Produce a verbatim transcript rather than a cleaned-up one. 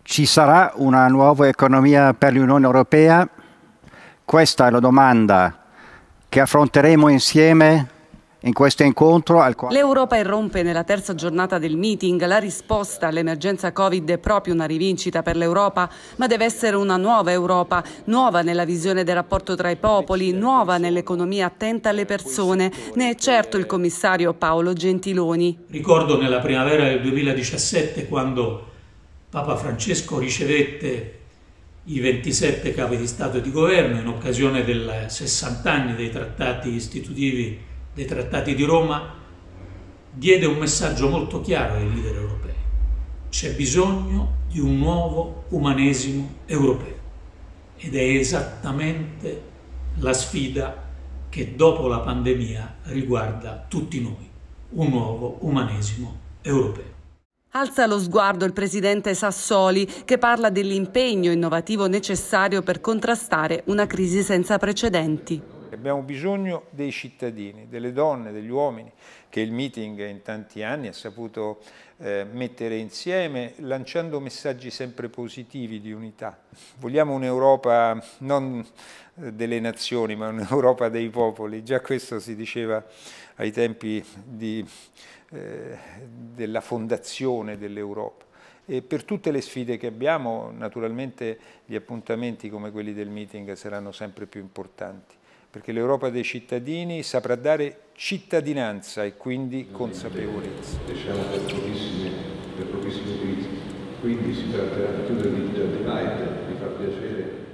Ci sarà una nuova economia per l'Unione Europea? Questa è la domanda che affronteremo insieme in questo incontro. Al quale... L'Europa irrompe nella terza giornata del meeting. La risposta all'emergenza Covid è proprio una rivincita per l'Europa, ma deve essere una nuova Europa, nuova nella visione del rapporto tra i popoli, nuova nell'economia attenta alle persone. Ne è certo il commissario Paolo Gentiloni. Ricordo nella primavera del duemiladiciassette, quando Papa Francesco ricevette i ventisette capi di Stato e di Governo in occasione del sessanta anni dei trattati istitutivi, dei trattati di Roma, diede un messaggio molto chiaro ai leader europei. C'è bisogno di un nuovo umanesimo europeo ed è esattamente la sfida che dopo la pandemia riguarda tutti noi, un nuovo umanesimo europeo. Alza lo sguardo il presidente Sassoli, che parla dell'impegno innovativo necessario per contrastare una crisi senza precedenti. Abbiamo bisogno dei cittadini, delle donne, degli uomini, che il meeting in tanti anni ha saputo eh, mettere insieme, lanciando messaggi sempre positivi di unità. Vogliamo un'Europa non delle nazioni, ma un'Europa dei popoli. Già questo si diceva ai tempi di, eh, della fondazione dell'Europa. E per tutte le sfide che abbiamo, naturalmente gli appuntamenti come quelli del meeting saranno sempre più importanti, perché l'Europa dei cittadini saprà dare cittadinanza e quindi consapevolezza. Siamo per pochissimi, per pochissimi crisi, quindi si tratterà più del digital divide, di far piacere